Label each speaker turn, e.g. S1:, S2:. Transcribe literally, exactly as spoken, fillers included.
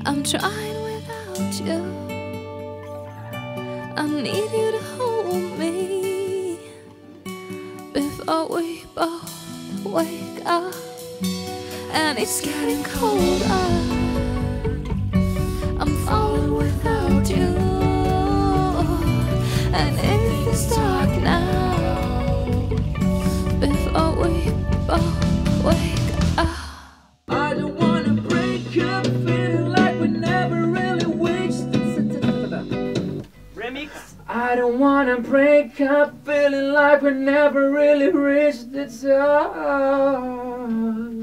S1: I'm trying without you. I need you to hold me before we both wake up. And it's getting colder. I'm falling without you. And it is dark now before we both wake up.
S2: I don't wanna break up, feeling like we never really wasted. Remix. I don't wanna break up, feeling like we never really reached the top.